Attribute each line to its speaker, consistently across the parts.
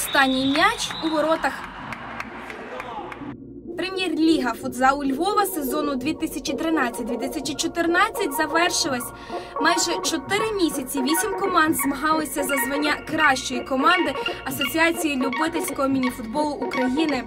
Speaker 1: останній м'яч у воротах. Прем'єр-ліга футзалу Львова сезону 2013-2014 завершилась. Майже 4 місяці 8 команд змагалися за звання кращої команди Асоціації любительського мініфутболу України.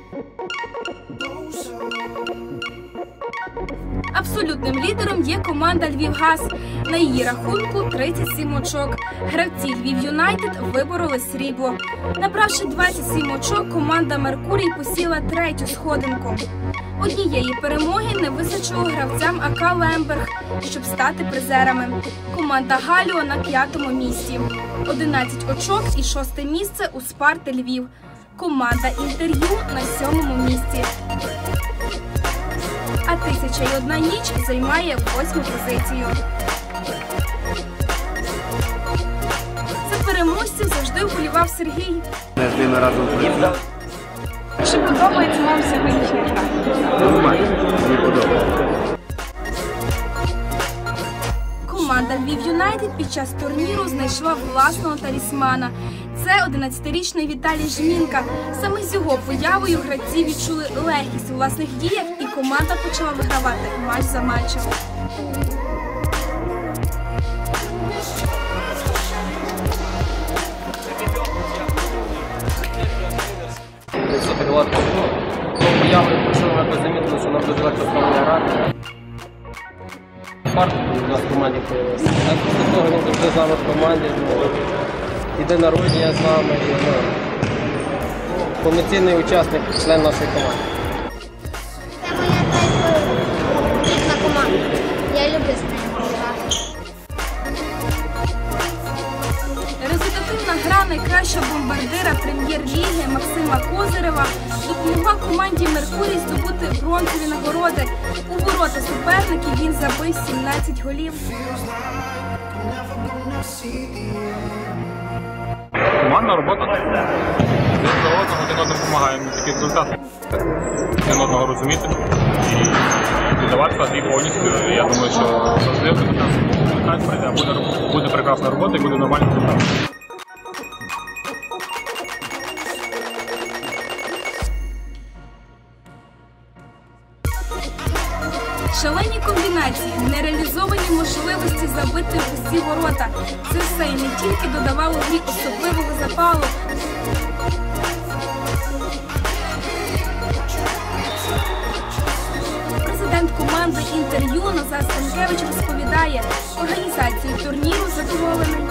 Speaker 1: Абсолютним лідером є команда «Львівгаз». На її рахунку 37 очок. Гравці «Львів Юнайтед» вибороли срібло. Набравши 27 очок, команда «Меркурій» посіла 3-ю сходинку. Однієї перемоги не вистачило гравцям АК «Лемберг», щоб стати призерами. Команда «Галіо» на 5-му місці. 11 очок і 6-те місце у «Спарти Львів». Команда «Інтер'ю» на 7-му місці. А «1001 ніч» займає 8-му позицію. За переможців завжди вболівав Сергій.
Speaker 2: З ними разом працював.
Speaker 1: Чи подобається вам сьогоднішня гра?
Speaker 2: Нормально, мені подобається.
Speaker 1: Команда «Львів Юнайтед» під час турніру знайшла власного талісмана. Це 11-річний Віталій Жмінка. Саме з його появою гравці відчули легкість у власних діях і команда почала вигравати матч за матчем.
Speaker 3: Появою прийшов, якось замітили, що нам дуже легко стало грати. Фарт у нас в команді появився. А після того він завжди з нами в команді. Іде народження з нами. Повноцінний учасник, член нашої команди.
Speaker 4: Це моя рідна команда. Я люблю з нею грати.
Speaker 1: Результативна гра найкращого бомбардира прем'єр-ліги Максима Козирева допомогла команді «Меркурій» здобути бронзові нагороди. У ворота суперників він забив 17 голів.
Speaker 5: Командна робота. Один одному допомагаємо такий результат. Один одного розуміти і віддаватися і повністю. Я думаю, що завжди результат прийде, буде прекрасна робота і буде нормальний результат.
Speaker 1: Шалені комбінації, нереалізовані можливості забити в усі ворота. Це все і не тільки додавало грі особливого запалу. Президент команди «Інтер'ю» Назар Станкевич розповідає, організацією турніру задоволений.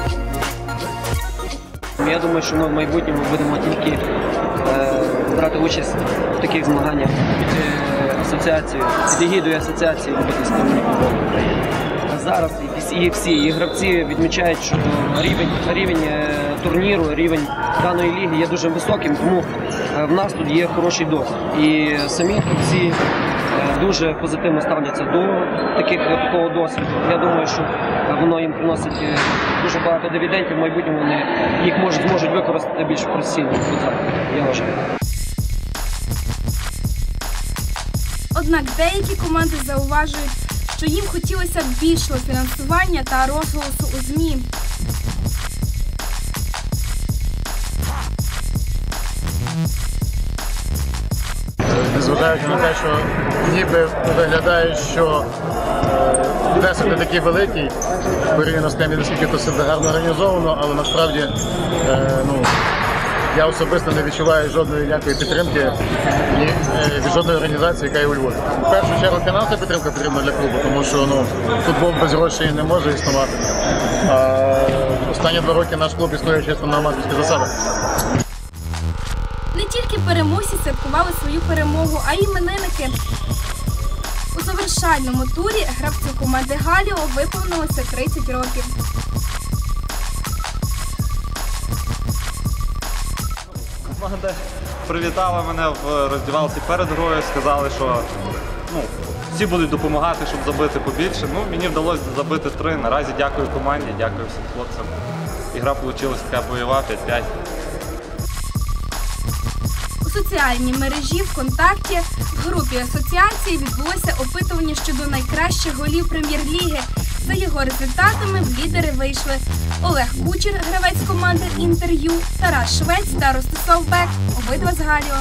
Speaker 3: Я думаю, що ми в майбутньому будемо тільки брати участь в таких змаганнях під егідою Асоціації любительського мініфутболу України. Зараз і гравці відмічають, що рівень турніру, рівень даної ліги є дуже високим, тому в нас тут є хороший досвід. І самі гравці дуже позитивно ставляться до такого досвіду. Я думаю, що воно їм приносить дуже багато дивідендів, в майбутньому вони їх зможуть використати більш професійно. Я вважаю.
Speaker 1: Однак деякі команди зауважують, що їм хотілося б більшого фінансування та розголосу у ЗМІ.
Speaker 6: Незважаючи на те, що ніби виглядає, що внесок не такий великий, порівняно з тим, наскільки це все гарно організовано, але насправді я особисто не відчуваю жодної ніякої підтримки від жодної організації, яка є у Львові. В першу чергу фінансова підтримка потрібна для клубу, тому що футбол без грошей не може існувати. Останні 2 роки наш клуб існує чисто на аматорських засадах.
Speaker 1: Не тільки переможці святкували свою перемогу, а й іменинники. У завершальному турі гравцю команди «Галіо» виповнилося 30 років.
Speaker 7: Команда привітала мене в роздівалці перед грою, сказали, що всі будуть допомагати, щоб забити побільше. Мені вдалося забити 3. Наразі дякую команді, дякую всім хлопцям. Ігра вийшла така бойова, 5-5.
Speaker 1: У соціальній мережі ВКонтакті в групі асоціації відбулося опитування щодо найкращих голів прем'єр-ліги. За його результатами в лідери вийшли Олег Кучер, гравець команди «Інтер'ю», Тарас Швець та Ростислав Бек, обидва з Галіо.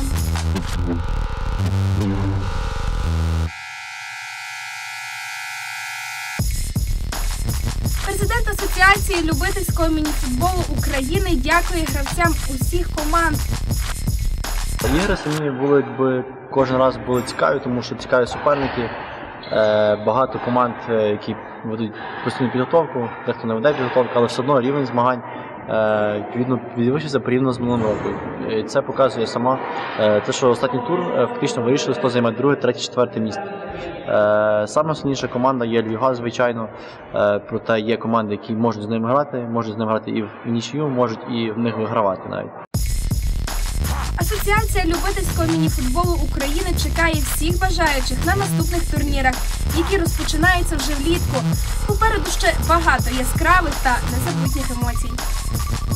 Speaker 1: Президент Асоціації любительського мініфутболу України дякує гравцям усіх команд.
Speaker 8: Ігри самі були, кожен раз були цікаві, тому що цікаві суперники. Багато команд, які ведуть постійну підготовку, дехто не веде підготовку, але все одно рівень змагань відповідно підвищився порівняно з минулим роком. І це показує сама те, що останній тур фактично вирішили, хто займе друге, третє, четверте місце. Саме основніша команда є Львівгаз, звичайно, проте є команди, які можуть з ними грати і в нічию, можуть і в них вигравати навіть.
Speaker 1: Асоціація любительського мініфутболу України чекає всіх бажаючих на наступних турнірах, які розпочинаються вже влітку. Попереду ще багато яскравих та незабутніх емоцій.